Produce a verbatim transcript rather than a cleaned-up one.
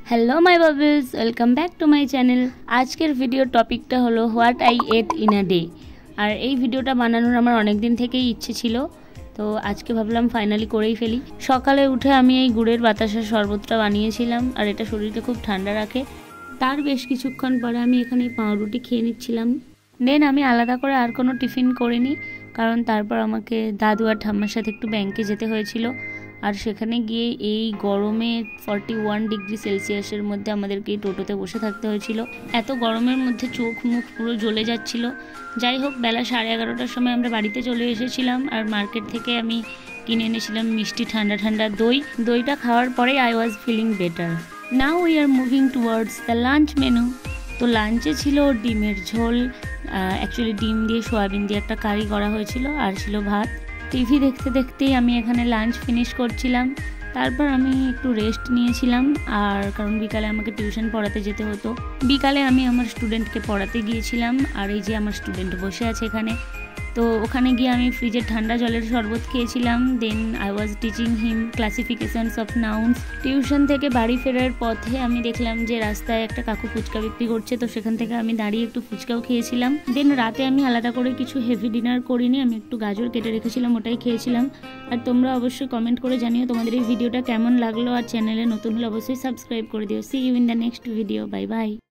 Hello my bubbles, welcome back to my channel. আজকের ভিডিওর টপিকটা হলো what I ate in a day. আর এই ভিডিওটা বানানোর আমার অনেক দিন থেকেই ইচ্ছে ছিল, তো আজকে ভাবলাম ফাইনালি করেই ফেলি। সকালে উঠে আমি এই গুড়ের বাতাসের শরবতটা বানিয়েছিলাম, আর এটা শরীরকে খুব ঠান্ডা রাখে। তার বেশ কিছুক্ষণ পরে আমি এখানে পাউরুটি খেয়ে নিচ্ছিলাম। দেন আমি আলাদা করে আর কোনো টিফিন করিনি, কারণ তারপর আমাকে দাদু আর ঠাম্মার সাথে একটু ব্যাংকে যেতে হয়েছিল। আর সেখানে গিয়ে এই গরমে ফর্টি ওয়ান ডিগ্রি সেলসিয়াসের মধ্যে আমাদেরকে এই টোটোতে বসে থাকতে হয়েছিল। এত গরমের মধ্যে চোখ মুখ পুরো জ্বলে যাচ্ছিল। যাই হোক, বেলা সাড়ে এগারোটার সময় আমরা বাড়িতে চলে এসেছিলাম, আর মার্কেট থেকে আমি কিনে এনেছিলাম মিষ্টি ঠান্ডা ঠান্ডা দই। দইটা খাওয়ার পরে I was feeling better. Now we are moving towards the lunch menu. তো লাঞ্চে ছিল ডিমের ঝোল, অ্যাকচুয়ালি ডিম দিয়ে সোয়াবিন দিয়ে একটা কারি করা হয়েছিল, আর ছিল ভাত। টিভি দেখতে দেখতেই আমি এখানে লাঞ্চ ফিনিশ করছিলাম। তারপর আমি একটু রেস্ট নিয়েছিলাম, আর কারণ বিকালে আমাকে টিউশন পড়াতে যেতে হতো। বিকালে আমি আমার স্টুডেন্টকে পড়াতে গিয়েছিলাম, আর এই যে আমার স্টুডেন্ট বসে আছে এখানে। তো ওখানে গিয়ে আমি ফ্রিজের ঠান্ডা জলের শরবত খেয়েছিলাম। Then I was teaching him classifications of nouns. Tuition থেকে বাড়ি ফেরার পথে আমি দেখলাম যে রাস্তায় একটা কাকু ফুচকা বিক্রি করছে, তো সেখান থেকে আমি দাঁড়িয়ে একটু ফুচকাও খেয়েছিলাম। দেন রাতে আমি আলাদা করে কিছু হেভি ডিনার করিনি, আমি একটু গাজর কেটে রেখেছিলাম, ওটাই খেয়েছিলাম। আর তোমরা অবশ্যই কমেন্ট করে জানিও তোমাদের এই ভিডিওটা কেমন লাগলো, আর চ্যানেলে নতুন হলে অবশ্যই সাবস্ক্রাইব করে দিও। See you in the next video. Bye by.